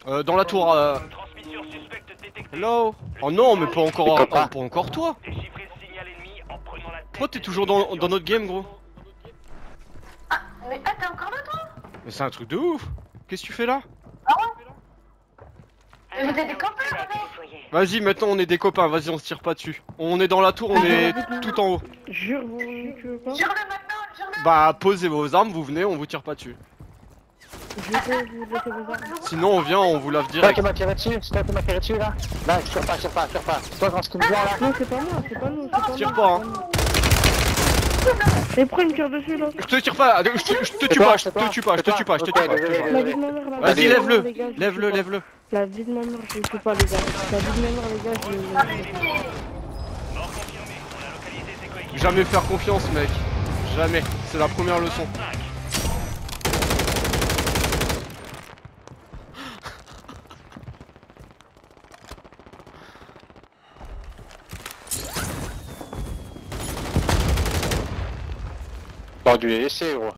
Dans la tour. Transmission suspecte détectée. Hello. Oh non, mais pas encore, Les copains. pas encore toi. Déchiffrer le signal ennemi en prenant la tête. Toi, t'es toujours dans notre game, gros. Mais t'es encore là toi? Mais c'est un truc de ouf. Qu'est-ce que tu fais là? Mais vous êtes des copains avec? Vas-y, maintenant on est des copains. Vas-y, on se tire pas dessus. On est dans la tour, on est tout en haut. Jure, vous tuez pas. Jure-le maintenant, jure-le. Bah, posez vos armes, vous venez, on vous tire pas dessus. Je vais vous laisser vos armes. Sinon, on vient, on vous lave C'est toi direct. qui m'a tiré dessus, c'est toi qui m'a tiré dessus là. Là, tire pas. Toi quand ce qui me vient là. Non, c'est pas moi, c'est pas nous, c'est pas Tire nous, pas, c'est hein. nous. Et pourquoi il me tire dessus là? Je te tire pas, je te tue pas, je te tue pas, je te tue pas, je te tue pas. La vie de ma mère, la Vas-y, vie de ma mère, les gars, lève-le, je lève-le, le tue pas. lève-le. La vie de ma mère, je le tue pas, les gars. La vie de ma mère, les gars, je le. Mort confirmé. On a localisé ses coéquipiers. Jamais faire confiance, mec. Jamais. C'est la première leçon. T'aurais dû les laisser, gros.